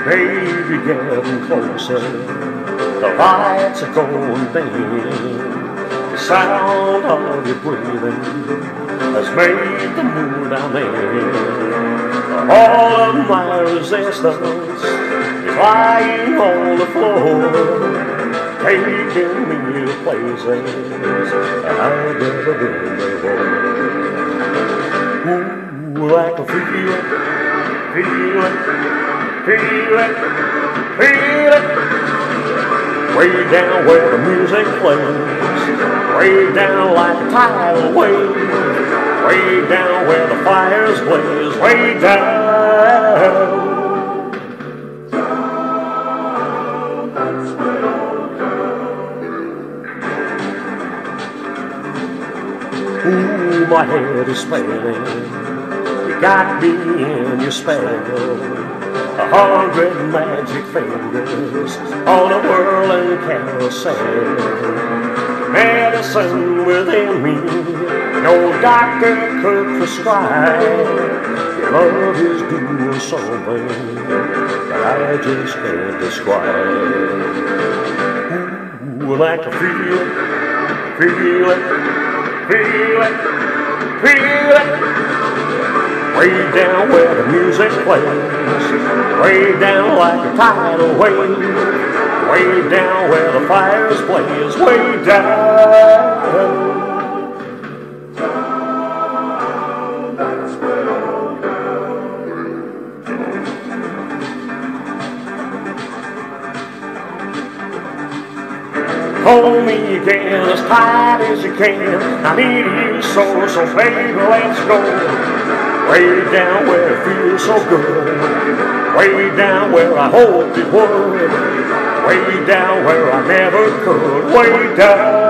Baby, getting closer, the lights are going dim. The sound of your breathing has made the mood I'm in. All of my resistance is lying on the floor, taking me to places I've never been before. Ooh, I can feel it, feel it. Feel it, feel it, way down where the music plays, way down like a tidal wave, way down where the fires blaze, way down. Ooh, my head is spinning, you got me in your spell. 100 magic fingers on a whirling carousel. Medicine within me, no doctor could prescribe. Your love is doing something that I just can't describe. Ooh, I can feel it, feel it, feel it, feel it. Way down where the music plays, way down like a tidal wave, way down where the fires blaze, way down. Hold me again as tight as you can. I need you so baby, let's go. Way down where it feels so good, way down where I hoped it would, way down where I never could, way down.